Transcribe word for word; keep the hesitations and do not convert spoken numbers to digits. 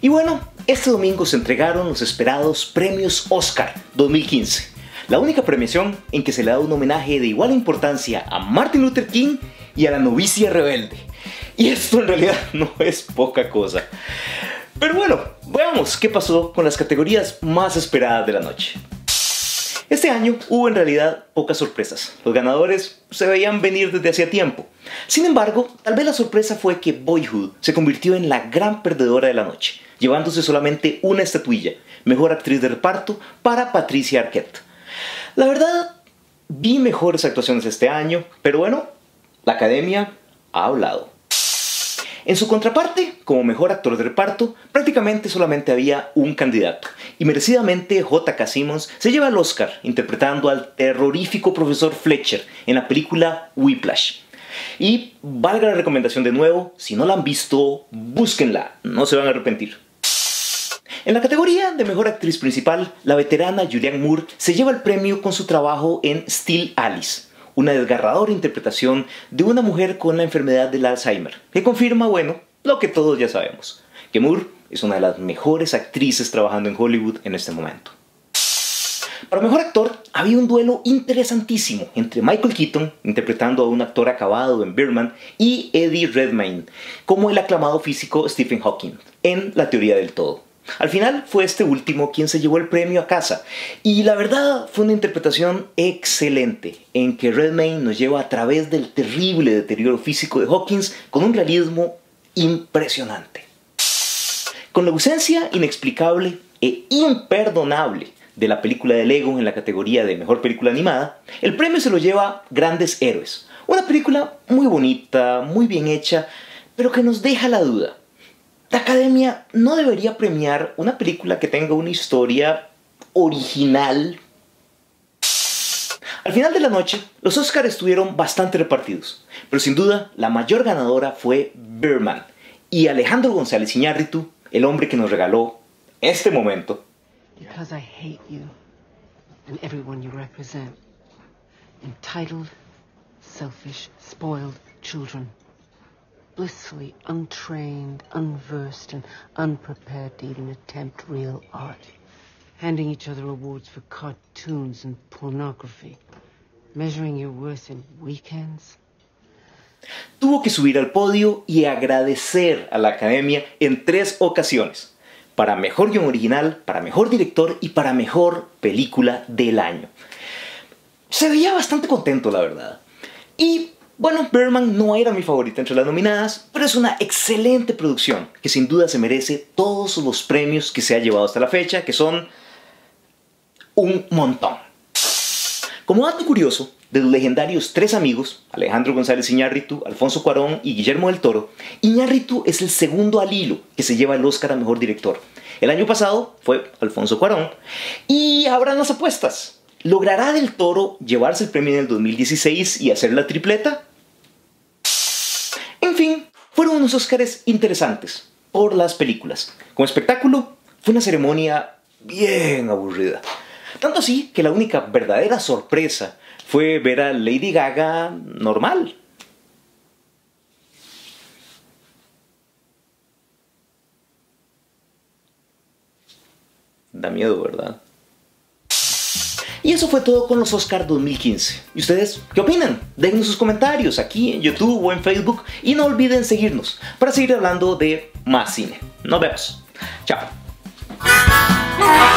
Y bueno, este domingo se entregaron los esperados premios Oscar dos mil quince, la única premiación en que se le da un homenaje de igual importancia a Martin Luther King y a la novicia rebelde. Y esto en realidad no es poca cosa. Pero bueno, veamos qué pasó con las categorías más esperadas de la noche. Este año hubo en realidad pocas sorpresas. Los ganadores se veían venir desde hacía tiempo. Sin embargo, tal vez la sorpresa fue que Boyhood se convirtió en la gran perdedora de la noche, llevándose solamente una estatuilla, mejor actriz de reparto, para Patricia Arquette. La verdad, vi mejores actuaciones este año, pero bueno, la academia ha hablado. En su contraparte, como mejor actor de reparto, prácticamente solamente había un candidato, y merecidamente J K Simmons se lleva el Oscar interpretando al terrorífico profesor Fletcher en la película Whiplash. Y valga la recomendación de nuevo, si no la han visto, búsquenla, no se van a arrepentir. En la categoría de mejor actriz principal, la veterana Julianne Moore se lleva el premio con su trabajo en Still Alice, una desgarradora interpretación de una mujer con la enfermedad del Alzheimer, que confirma, bueno, lo que todos ya sabemos, que Moore es una de las mejores actrices trabajando en Hollywood en este momento. Para mejor actor, había un duelo interesantísimo entre Michael Keaton, interpretando a un actor acabado en Birdman, y Eddie Redmayne, como el aclamado físico Stephen Hawking, en La teoría del todo. Al final fue este último quien se llevó el premio a casa, y la verdad fue una interpretación excelente, en que Redmayne nos lleva a través del terrible deterioro físico de Hawkins con un realismo impresionante. Con la ausencia inexplicable e imperdonable de la película de Lego en la categoría de mejor película animada, el premio se lo lleva Grandes Héroes, una película muy bonita, muy bien hecha, pero que nos deja la duda. La academia no debería premiar una película que tenga una historia original. Al final de la noche, los Oscars estuvieron bastante repartidos, pero sin duda la mayor ganadora fue Birdman, y Alejandro González Iñárritu, el hombre que nos regaló este momento. Because I hate you and everyone you represent. Entitled, selfish, spoiled children. Blissfully untrained, unversed, and unprepared to even attempt real art. Handing each other awards for cartoons and pornography. Measuring your worth in weekends. Tuvo que subir al podio y agradecer a la academia en tres ocasiones. Para mejor guion original, para mejor director y para mejor película del año. Se veía bastante contento, la verdad. Y bueno, Birdman no era mi favorita entre las nominadas, pero es una excelente producción que sin duda se merece todos los premios que se ha llevado hasta la fecha, que son un montón. Como dato curioso, de los legendarios tres amigos, Alejandro González Iñárritu, Alfonso Cuarón y Guillermo del Toro, Iñárritu es el segundo al hilo que se lleva el Oscar a Mejor Director. El año pasado fue Alfonso Cuarón, y abran las apuestas. ¿Logrará Del Toro llevarse el premio en el dos mil dieciséis y hacer la tripleta? En fin, fueron unos Óscares interesantes por las películas. Como espectáculo, fue una ceremonia bien aburrida. Tanto así que la única verdadera sorpresa fue ver a Lady Gaga normal. Da miedo, ¿verdad? Y eso fue todo con los Oscar dos mil quince. ¿Y ustedes qué opinan? Déjenme sus comentarios aquí en YouTube o en Facebook y no olviden seguirnos para seguir hablando de más cine. Nos vemos. Chao.